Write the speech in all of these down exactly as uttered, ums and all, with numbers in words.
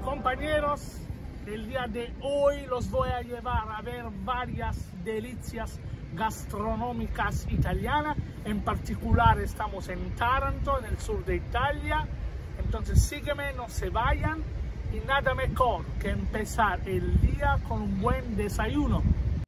Compañeros, el día de hoy los voy a llevar a ver varias delicias gastronómicas italianas. En particular estamos en Taranto, en el sur de Italia. Entonces sígueme, no se vayan. Y nada mejor que empezar el día con un buen desayuno.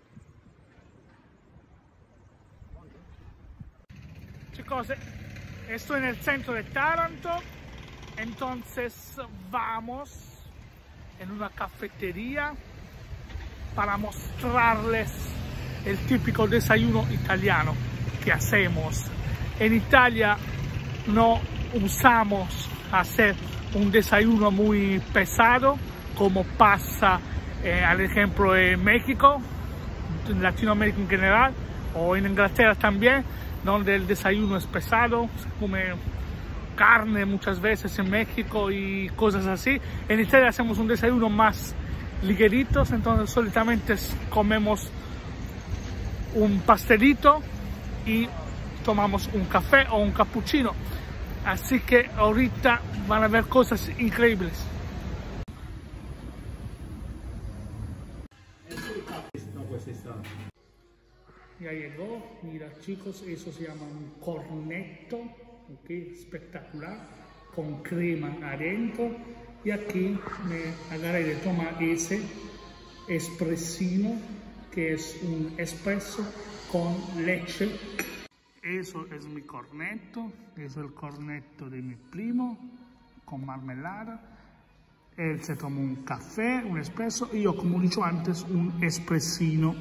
Chicos, estoy en el centro de Taranto. Entonces vamos en una cafetería para mostrarles el típico desayuno italiano que hacemos. En Italia no usamos hacer un desayuno muy pesado como pasa, eh, al ejemplo, en México, en Latinoamérica en general, o en Inglaterra también, donde el desayuno es pesado, se come carne muchas veces en México y cosas así. En Italia hacemos un desayuno más ligeritos, entonces solitamente comemos un pastelito y tomamos un café o un cappuccino. Así que ahorita van a ver cosas increíbles. Ya llegó, mira chicos, eso se llama un cornetto, okay, espectacular, con crema adentro. Y aquí me agarré de tomar ese espressino, que es un espresso con leche. Eso es mi cornetto, eso es el cornetto de mi primo, con marmelada. Él se toma un café, un espresso, y yo, como he dicho antes, un espressino.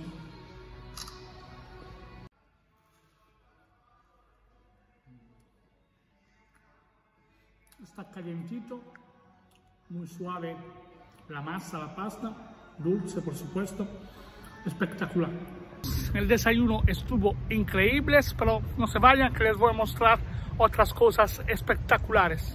Está calientito, muy suave la masa, la pasta, dulce por supuesto, espectacular. El desayuno estuvo increíble, pero no se vayan que les voy a mostrar otras cosas espectaculares.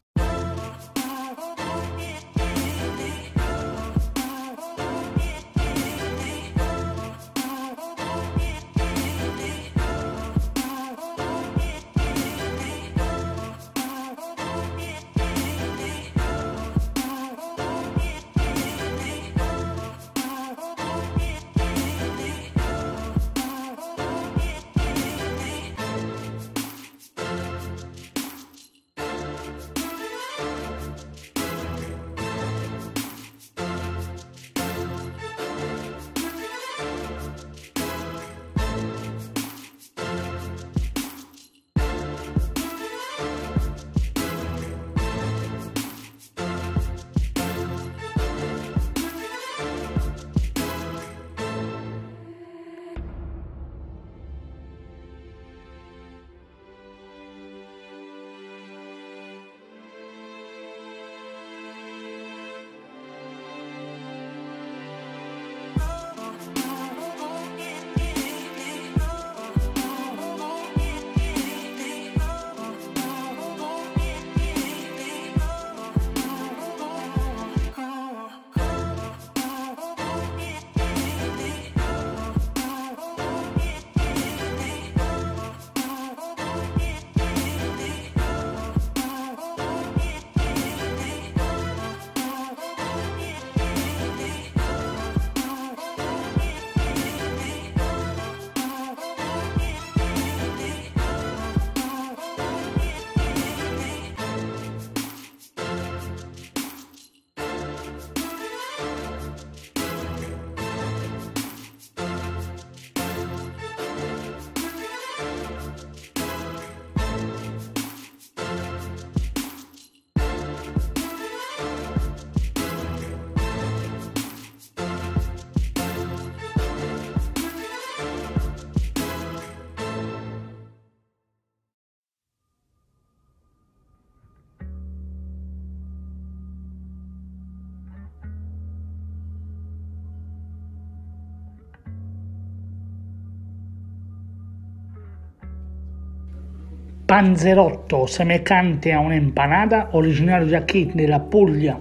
Panzerotto semejante a un'empanada, originario de aquí, de la Puglia.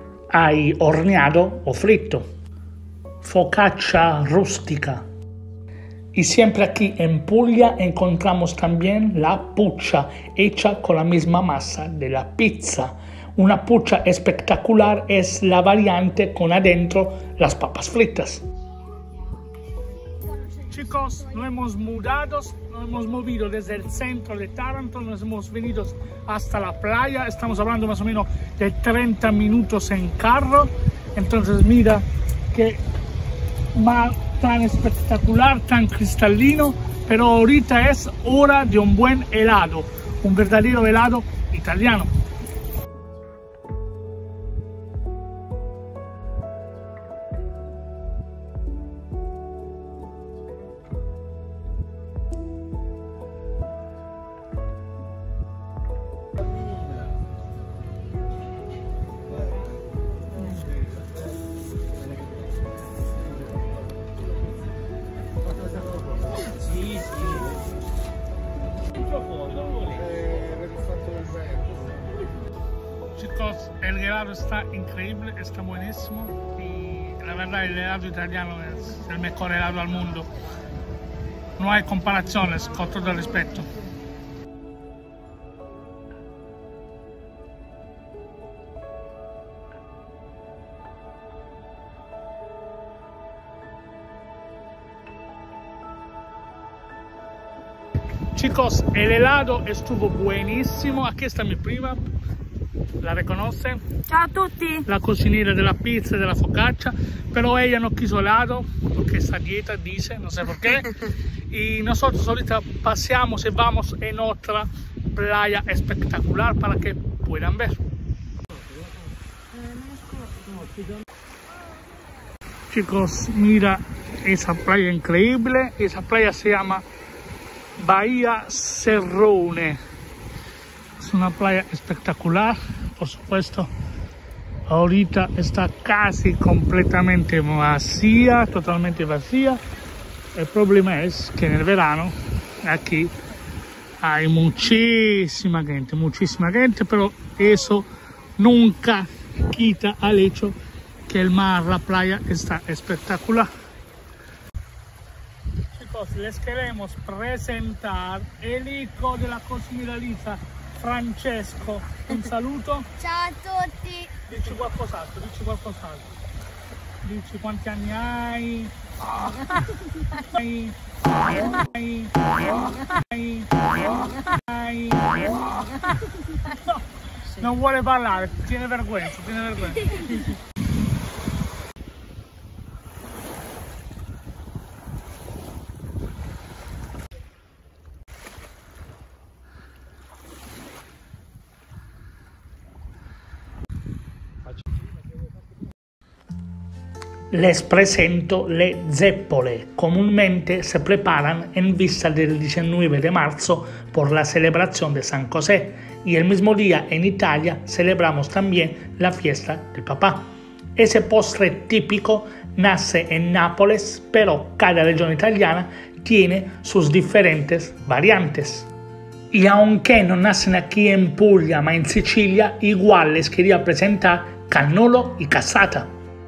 Hay horneado o frito. Focaccia rústica. Y siempre aquí en Puglia encontramos también la puccia, hecha con la misma masa de la pizza. Una pucha espectacular es la variante con adentro las papas fritas. Chicos, nos hemos mudado, nos hemos movido desde el centro de Taranto, nos hemos venido hasta la playa, estamos hablando más o menos de treinta minutos en carro. Entonces mira qué mar tan espectacular, tan cristalino, pero ahorita es hora de un buen helado, un verdadero helado italiano. Chicos, el helado está increíble, está buenísimo y la verdad el helado italiano es el mejor helado del mundo. No hay comparaciones, con todo el respeto. Chicos, el helado estuvo buenísimo. Aquí está mi prima, la reconoce. Ciao a tutti. La cocinera de la pizza y de la focaccia, pero ella no quiso helado porque esa dieta dice, no sé por qué. Y nosotros ahorita paseamos y vamos en otra playa espectacular para que puedan ver. Chicos, mira esa playa increíble. Esa playa se llama Bahía Serrone. Es una playa espectacular, por supuesto. Ahorita está casi completamente vacía, totalmente vacía. El problema es que en el verano aquí hay muchísima gente, muchísima gente, pero eso nunca quita al hecho que el mar, la playa está espectacular. Chicos, les queremos presentar el hijo de la cocinera Lisa, Francesco. Un saluto. Ciao a tutti. Dici qualcos'altro, dici qualcos'altro. Dici quanti anni hai? Hai? Hai? Hai? Hai? No, non vuole parlare, tiene vergogna, tiene vergogna. Les presento le zeppole. Comúnmente se preparan en vista del diecinueve de marzo por la celebración de San José y el mismo día en Italia celebramos también la fiesta del papá. Ese postre típico nace en Nápoles, pero cada región italiana tiene sus diferentes variantes. Y aunque no nacen aquí en Puglia ma en Sicilia, igual les quería presentar cannolo y cassata.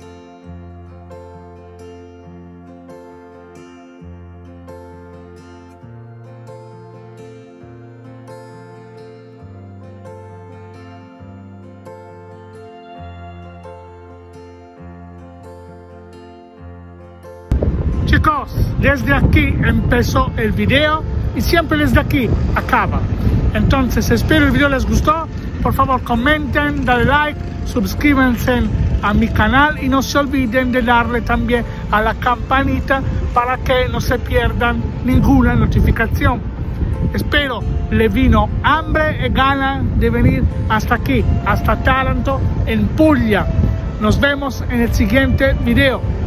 Chicos, desde aquí empezó el video y siempre desde aquí acaba. Entonces espero el video les gustó. Por favor comenten, dale like, suscríbanse a mi canal y no se olviden de darle también a la campanita para que no se pierdan ninguna notificación. Espero les vino hambre y ganas de venir hasta aquí, hasta Taranto, en Puglia. Nos vemos en el siguiente video.